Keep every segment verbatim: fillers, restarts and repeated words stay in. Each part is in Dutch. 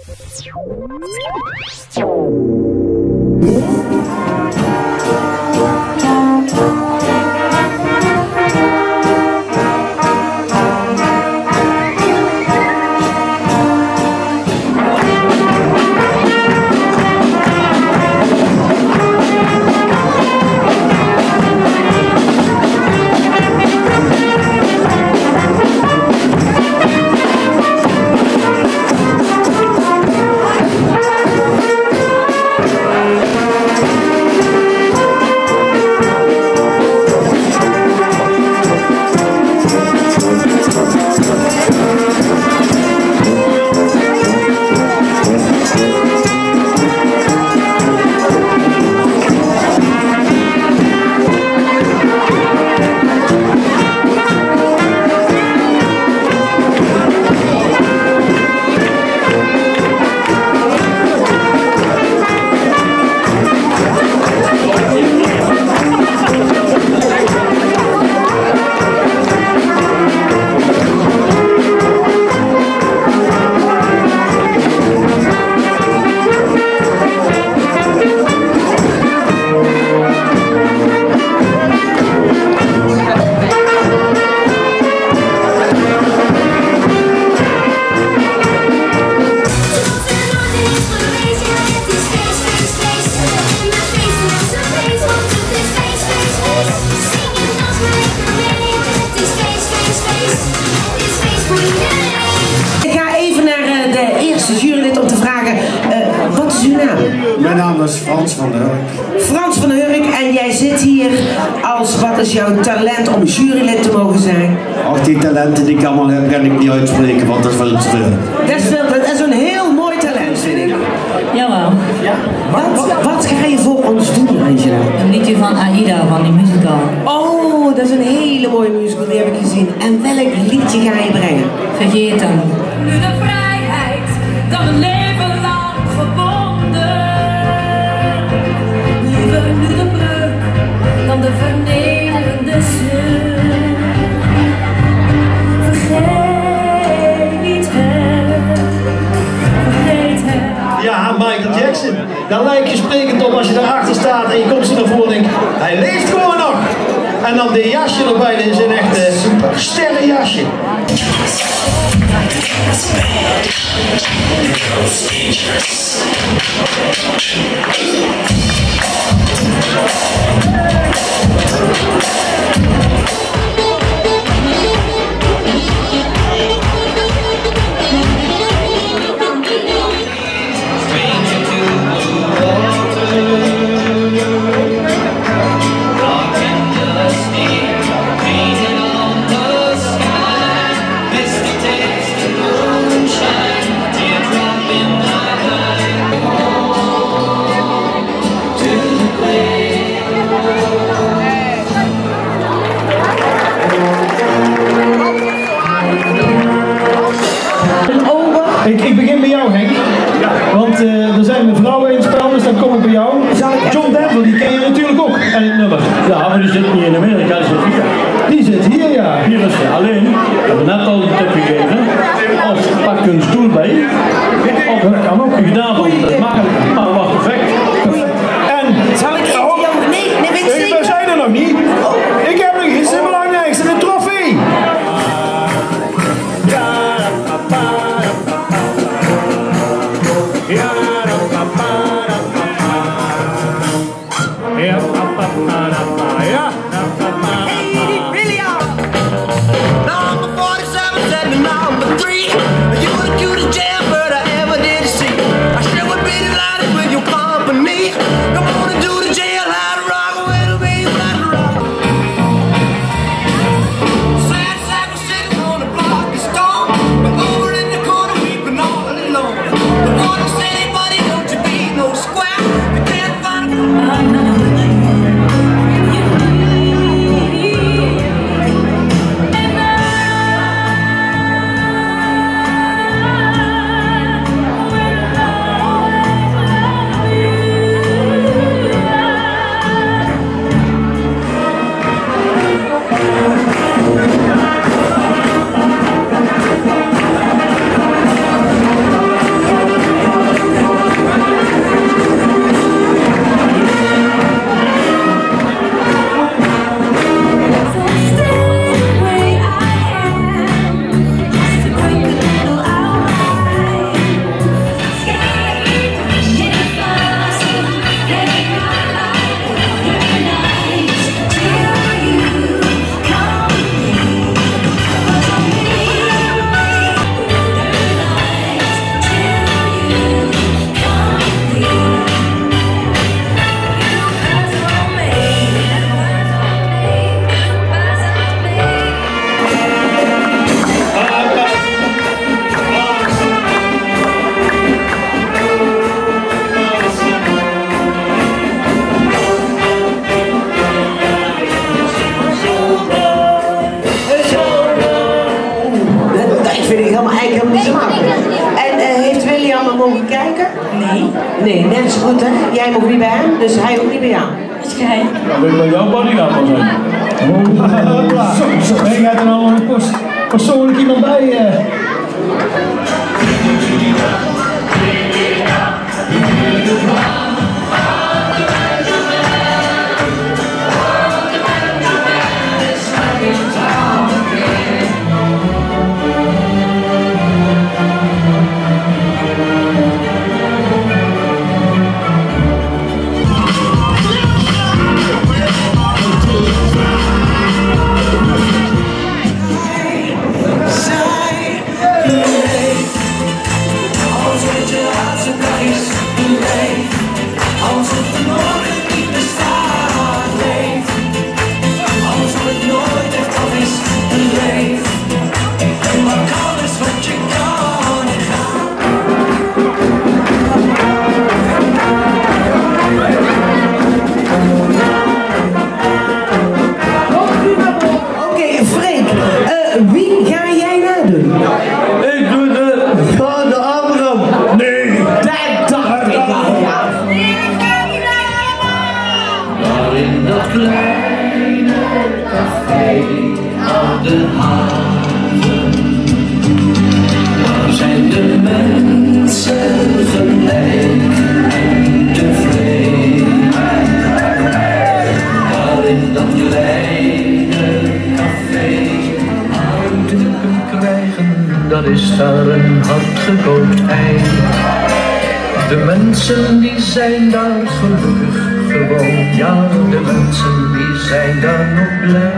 Jurylid om te vragen, uh, wat is uw naam? Mijn naam is Frans van der Hurk. Frans van der Hurk, en jij zit hier als, wat is jouw talent om jurylid te mogen zijn? Ach, die talenten die ik allemaal heb, kan ik niet uitspreken, want dat is veel te veel. Dat is, veel, dat is een heel mooi talent, vind ik. Jawel. Ja? Wat, wat, wat ga je voor ons doen, Angela? Een liedje van Aida, van die musical. Oh, dat is een hele mooie musical, die heb ik gezien. En welk liedje ga je brengen? Vergeet hem. Nu de vrijheid, dan een leven lang verbonden. Liever nu de breuk, dan de vernederende sleur. Vergeet niet hem, vergeet hem. Ja, Michael Jackson. Daar lijkt je sprekend op als je daarachter staat en je komt ze naar voren en denkt, hij leeft gewoon nog. En dan dit jasje erbij, dit is een echte sterrenjasje. Ik, ik begin bij jou, Henk. Ja. Want uh, er zijn vrouwen in het spel, dus dan kom ik bij jou. John Denver, die ken je natuurlijk ook. En het nummer. Ja, maar die zit niet in Amerika, die zit hier. Die zit hier, ja. Hier is ze. Alleen, ik heb net al een tip gegeven. Of pak een stoel bij. Of dat kan ook. Gedaan wordt het makkelijk, maar wat perfect. En, zal ik oh, nee, nee, weet ik, we zijn er nog niet. Ik heb nog iets belangrijks, een trofee. vind ik helemaal, eigenlijk helemaal niet zo makkelijk. En uh, heeft William er mogen kijken? Nee. Nee, net zo goed hè. Jij mocht niet bij hem, dus hij ook niet bij jou. Is gij? Dat wil ik bij jouw bodyguard wel zijn. Zo, zo. Nee, gaat er nou een pers persoonlijk iemand bij? Uh... Dat is daar een hardgekookt ei. De mensen die zijn daar gelukkig gewoon. Ja, de mensen die zijn daar nog blij.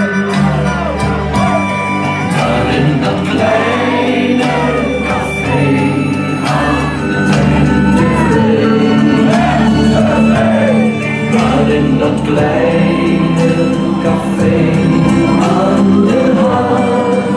Daar in dat kleine café houdt de tijd tevreden. Daar in dat kleine café aan de haven.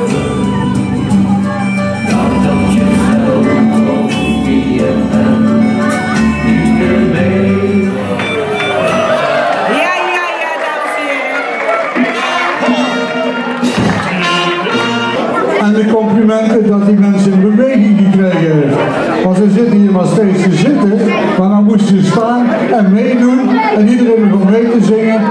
De complimenten dat die mensen in beweging gekregen heeft. Want ze zitten hier maar steeds te zitten, maar dan moesten ze staan en meedoen en iedereen begon mee te zingen.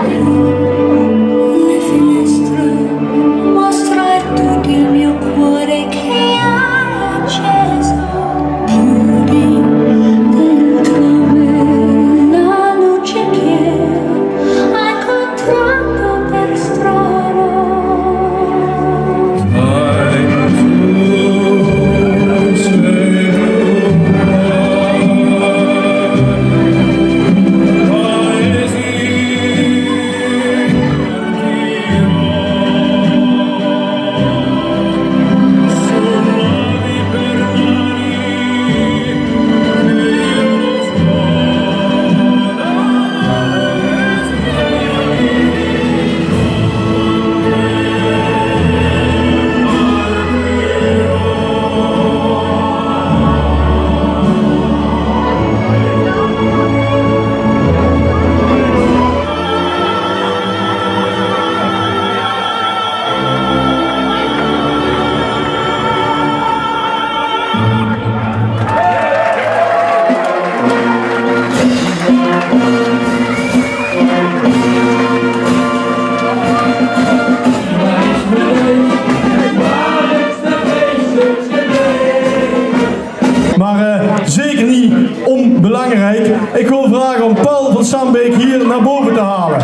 Ik wil vragen om Paul van Sambeek hier naar boven te halen.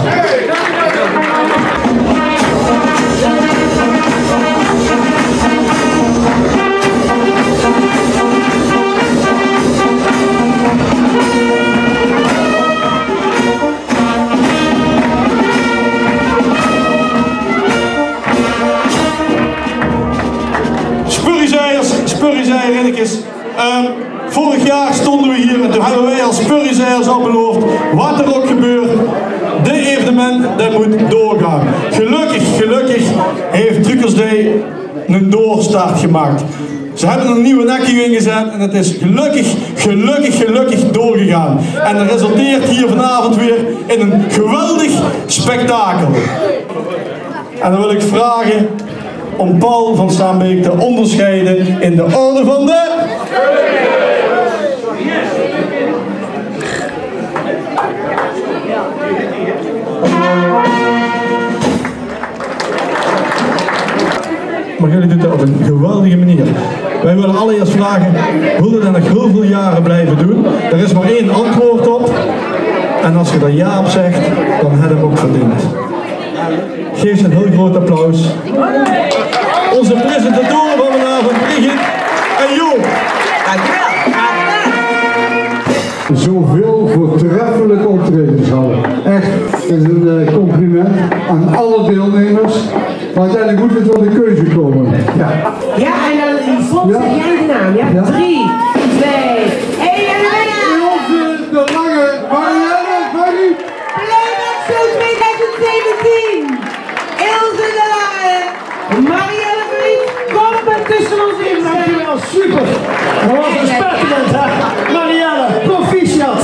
Spurriezeiers, spurriezeierinnetjes. Um, vorig jaar stonden we hier en toen hebben wij als spurriezeiers al beloofd, wat er ook gebeurt, dit evenement dat moet doorgaan. Gelukkig, gelukkig heeft Truckers Day een doorstart gemaakt. Ze hebben een nieuwe nekking ingezet en het is gelukkig, gelukkig, gelukkig doorgegaan. En dat resulteert hier vanavond weer in een geweldig spektakel. En dan wil ik vragen om Paul van Staanbeek te onderscheiden in de orde van de... Maar jullie doen dat op een geweldige manier. Wij willen allereerst vragen, willen dat nog heel veel jaren blijven doen? Er is maar één antwoord op. En als je daar ja op zegt, dan heb je hem ook verdiend. Geef ze een heel groot applaus. Onze presentatoren van vanavond, Brigitte en Jo. Dankjewel. Zoveel voortreffelijke optredens hadden. Echt, het is een uh, compliment aan alle deelnemers. Maar uiteindelijk moet het tot een keuze komen. Ja, Ja, en dan volgt Ja. jij de naam, ja? Ja. Drie, twee, één en dan Ilse de Lange, Marianne, Marie. Playback Show twintig zeventien. Ilse de Lange, Marianne Verliet, kom maar tussen ons in. Dankjewel, super! Dat was een spetterend, hè? Marianne, proficiat!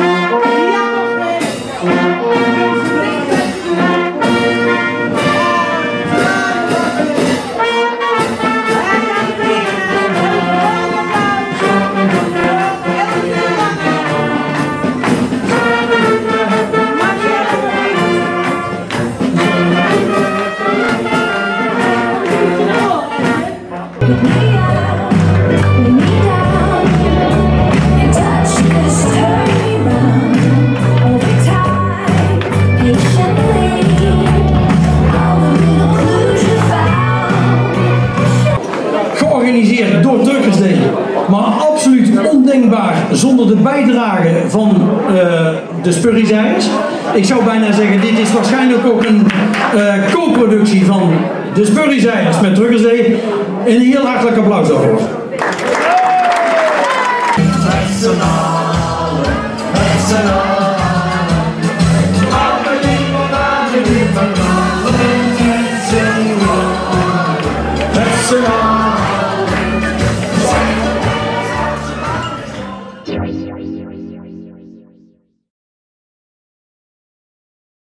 Georganiseerd door Drukkersday, maar absoluut ondenkbaar zonder de bijdrage van uh, de Spurriezijers. Ik zou bijna zeggen, dit is waarschijnlijk ook een uh, co-productie van de Spurriezijers met Drukkersday. Een heel hartelijk applaus daarvoor. Personal, personal.